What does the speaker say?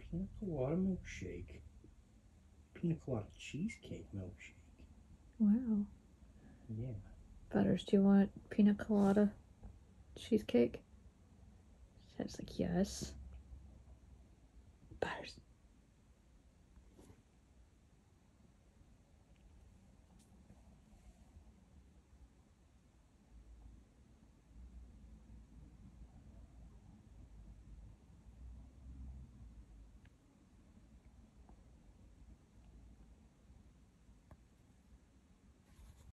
Pina colada milkshake. Pina colada cheesecake milkshake. Wow. Yeah. Butters, do you want pina colada cheesecake? Ted's like, yes. Butters,